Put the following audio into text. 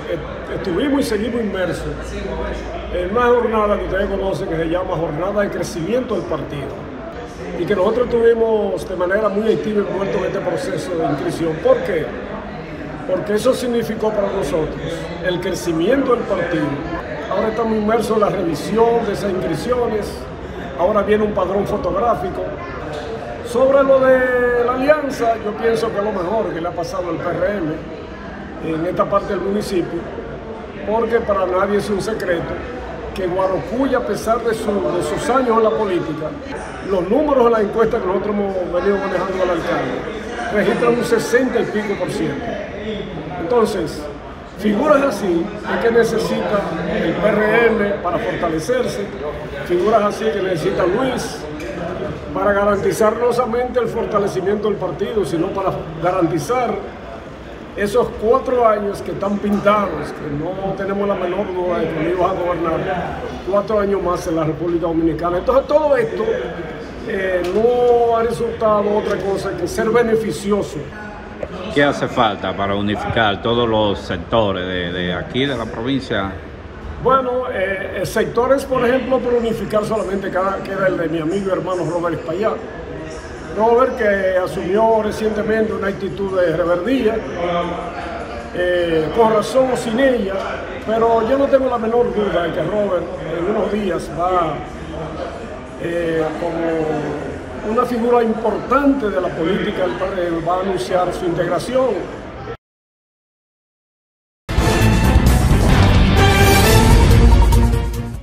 estuvimos y seguimos inmersos en una jornada que ustedes conocen que se llama Jornada de Crecimiento del Partido, y que nosotros estuvimos de manera muy activa envueltos en este proceso de inscripción. ¿Por qué? Porque eso significó para nosotros el crecimiento del partido. Ahora estamos inmersos en la revisión de esas inscripciones, ahora viene un padrón fotográfico. Sobre lo de la alianza, yo pienso que es lo mejor que le ha pasado al PRM en esta parte del municipio, porque para nadie es un secreto que Guarocuya, a pesar de sus años en la política, los números de la encuesta que nosotros hemos venido manejando al alcalde registran un 60 y pico %. Entonces, figuras así es que necesita el PRM para fortalecerse, figuras así que necesita Luis para garantizar no solamente el fortalecimiento del partido, sino para garantizar esos 4 años que están pintados, que no tenemos la menor duda de que no ibas a gobernar 4 años más en la República Dominicana. Entonces todo esto no ha resultado otra cosa que ser beneficioso. ¿Qué hace falta para unificar todos los sectores de aquí, de la provincia? Bueno, sectores, por ejemplo, por unificar solamente queda el de mi amigo y hermano Robert Espaillat. Robert, que asumió recientemente una actitud de reverdía, con razón o sin ella, pero yo no tengo la menor duda de que Robert en unos días va como una figura importante de la política del PRM, va a anunciar su integración